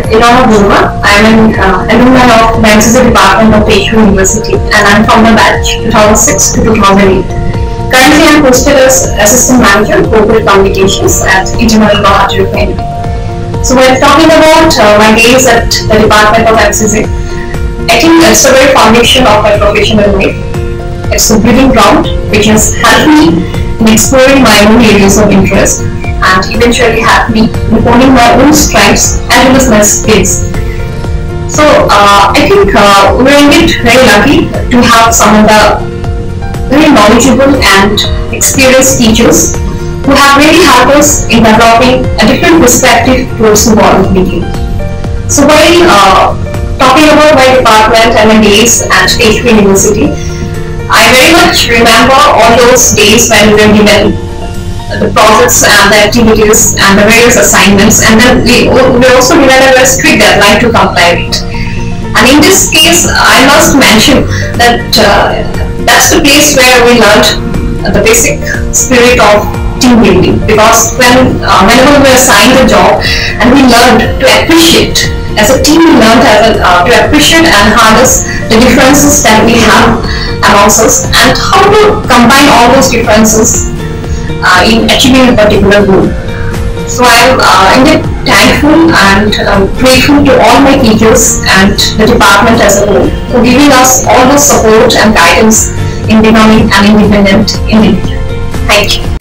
Ilona Burma. I am an alumni of the NCC department of Tezu University, and I am from the batch 2006 to 2008. Currently, I am posted as Assistant Manager Corporate Communications at Engineering College of India. So, when talking about my days at the Department of NCC, I think it's the very foundation of my professional life. It's a breeding ground which has helped me in exploring my own areas of interest and eventually helped me in honing my own strengths as well as my skills. So I think we're indeed very lucky to have some of the very knowledgeable and experienced teachers who have really helped us in developing a different perspective towards the world of media. So while talking about my department and my days at Tezu University, I very much remember all those days when we were given the projects and the activities and the various assignments, and then we also given a very strict deadline to comply with. And in this case, I must mention that that's the place where we learned the basic spirit of team building, because whenever we were assigned a job and we learned to appreciate as a team, we learned to appreciate and harness the differences that we have amongst us and how to combine all those differences in achieving a particular goal. So I am indeed thankful and grateful to all my teachers and the department as a whole for giving us all the support and guidance in becoming an independent individual. Thank you.